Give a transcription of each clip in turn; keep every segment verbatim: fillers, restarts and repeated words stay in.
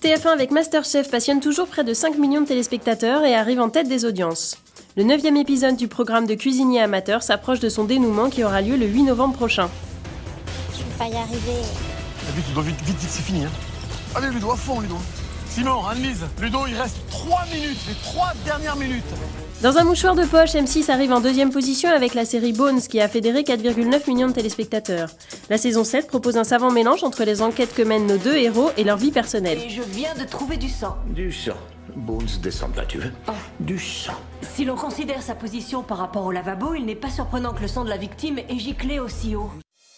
T F un avec Masterchef passionne toujours près de cinq millions de téléspectateurs et arrive en tête des audiences. Le neuvième épisode du programme de cuisiniers amateurs s'approche de son dénouement qui aura lieu le huit novembre prochain. Je vais pas y arriver. Ah, vite, Ludo, vite, vite, vite, c'est fini. Hein. Allez, Ludo, à fond, Ludo. Simon, Anne-Lise, Ludo, il reste trois minutes, les trois dernières minutes. Dans un mouchoir de poche, M six arrive en deuxième position avec la série Bones qui a fédéré quatre virgule neuf millions de téléspectateurs. La saison sept propose un savant mélange entre les enquêtes que mènent nos deux héros et leur vie personnelle. Et je viens de trouver du sang. Du sang. Bones descend là, tu veux? Oh. Du sang. Si l'on considère sa position par rapport au lavabo, il n'est pas surprenant que le sang de la victime ait giclé aussi haut.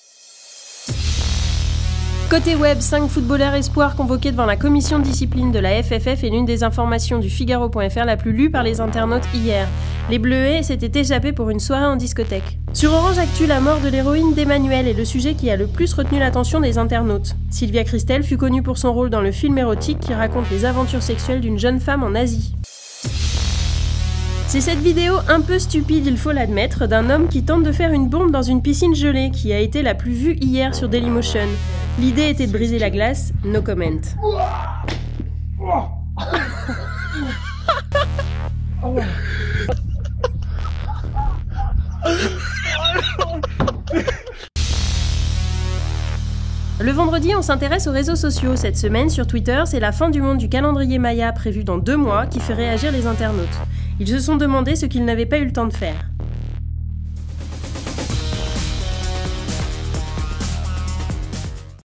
Côté web, cinq footballeurs espoirs convoqués devant la commission de discipline de la F F F est l'une des informations du Figaro point F R la plus lue par les internautes hier. Les Bleuets s'étaient échappés pour une soirée en discothèque. Sur Orange Actu, la mort de l'héroïne d'Emmanuel est le sujet qui a le plus retenu l'attention des internautes. Sylvia Christel fut connue pour son rôle dans le film érotique qui raconte les aventures sexuelles d'une jeune femme en Asie. C'est cette vidéo un peu stupide, il faut l'admettre, d'un homme qui tente de faire une bombe dans une piscine gelée qui a été la plus vue hier sur Dailymotion. L'idée était de briser la glace, no comment. Le vendredi, on s'intéresse aux réseaux sociaux. Cette semaine, sur Twitter, c'est la fin du monde du calendrier Maya prévu dans deux mois qui fait réagir les internautes. Ils se sont demandé ce qu'ils n'avaient pas eu le temps de faire.